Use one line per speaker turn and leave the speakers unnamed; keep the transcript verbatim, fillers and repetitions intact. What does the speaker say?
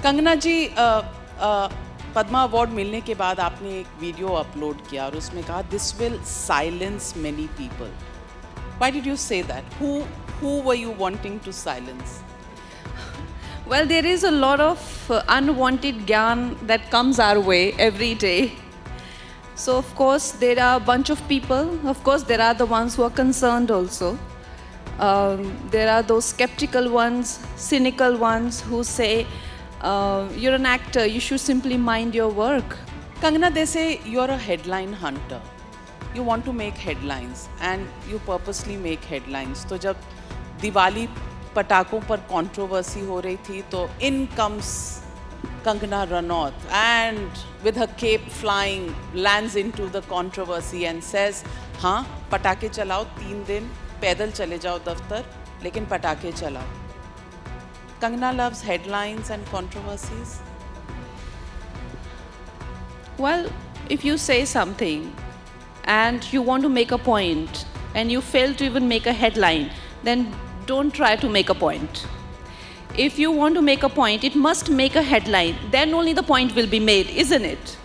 कंगना जी, Padma award मिलने के बाद आपने एक वीडियो अपलोड किया और उसमें कहा this will silence many people. Why did you say that? Who who were you wanting to silence?
Well, there is a lot of uh, unwanted gyan that comes our way every day. So of course there are a bunch of people. Of course there are the ones who are concerned also. Um, there are those skeptical ones, cynical ones who say, uh, you're an actor, you should simply mind your work.
Kangana, they say you're a headline hunter. You want to make headlines and you purposely make headlines. तो जब दिवाली पटाखों पर controversy हो रही थी तो in comes Kangana Ranaut and with her cape flying lands into the controversy and says, हाँ पटाखे चलाओ तीन दिन पैदल चले जाओ दफ्तर लेकिन पटाखे चलाओ. Kangana loves headlines and controversies.
Well, if you say something and you want to make a point and you fail to even make a headline, then don't try to make a point. If you want to make a point, it must make a headline. Then only the point will be made, isn't it?